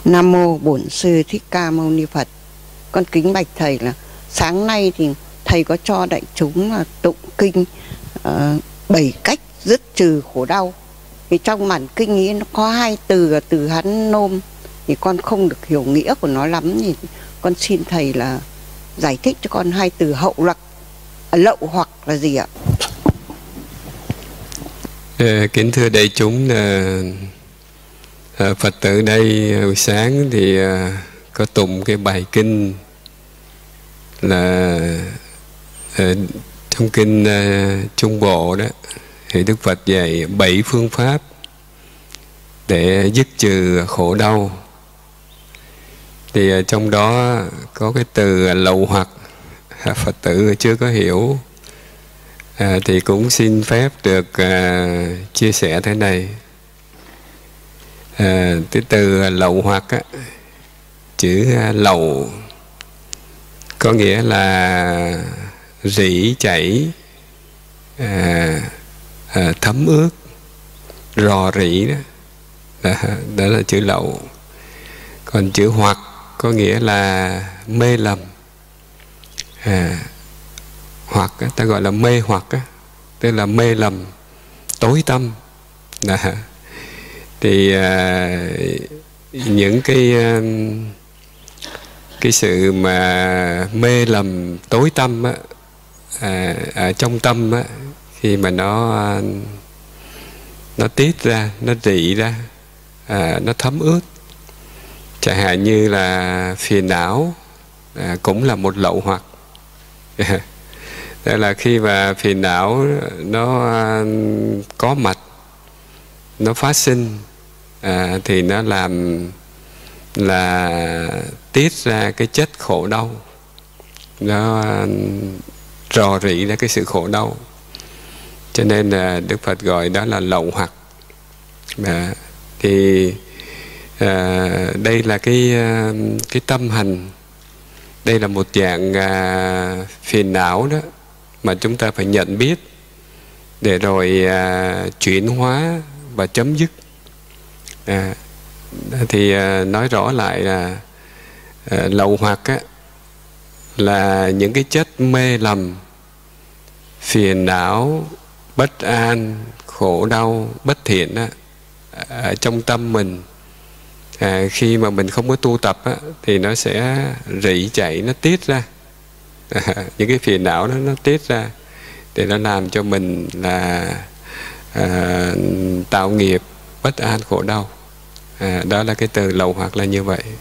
Nam mô Bổn Sư Thích Ca Mâu Ni Phật. Con kính bạch thầy là sáng nay thì thầy có cho đại chúng là tụng kinh 7 cách dứt trừ khổ đau. Thì trong bản kinh ấy nó có 2 từ là từ Hán Nôm, thì con không được hiểu nghĩa của nó lắm, thì con xin thầy là giải thích cho con 2 từ hậu hoặc lậu hoặc là gì ạ? Kính thưa đại chúng, Phật tử đây buổi sáng thì có tụng cái bài kinh là trong kinh Trung Bộ đó, thì Đức Phật dạy 7 phương pháp để dứt trừ khổ đau. Thì trong đó có cái từ lậu hoặc, Phật tử chưa có hiểu, thì cũng xin phép được chia sẻ thế này. Cái từ lậu hoặc á, chữ lậu có nghĩa là rỉ chảy, thấm ướt, rò rỉ đó. Đó là chữ lậu. Còn chữ hoặc có nghĩa là mê lầm. Hoặc ta gọi là mê hoặc, tức là mê lầm, tối tâm. Thì những cái sự mà mê lầm tối tâm ở trong tâm khi mà nó tiết ra, nó rỉ ra, nó thấm ướt, chẳng hạn như là phiền não cũng là một lậu hoặc. Tức là khi mà phiền não nó có mặt, nó phát sinh, thì nó làm là tiết ra cái chất khổ đau, nó rò rỉ ra cái sự khổ đau. Cho nên là Đức Phật gọi đó là lậu hoặc. Thì đây là cái tâm hành. Đây là một dạng phiền não đó mà chúng ta phải nhận biết để rồi chuyển hóa và chấm dứt. Thì nói rõ lại là lậu hoặc là những cái chất mê lầm, phiền não, bất an, khổ đau, bất thiện ở trong tâm mình. Khi mà mình không có tu tập thì nó sẽ rỉ chảy, nó tiết ra. Những cái phiền não đó nó tiết ra để nó làm cho mình là tạo nghiệp, bất an, khổ đau. Đó là cái từ lậu hoặc là như vậy.